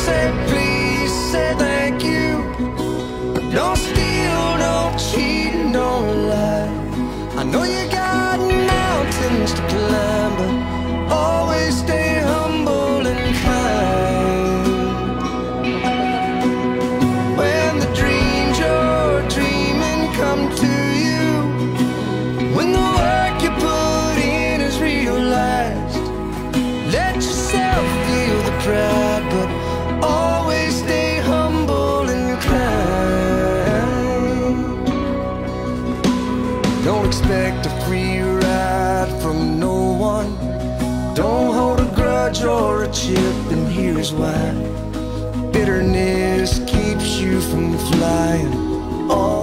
say please, say thank you. Don't steal, don't cheat, don't lie. I know you got mountains to climb, but always stay humble and kind. When the dreams you're dreaming come to you, when the work you put in is realized, let yourself feel the pride, but always stay humble and kind. Don't expect a free ride from no one. Don't hold a grudge or a chip, and here's why. Bitterness keeps you from flying.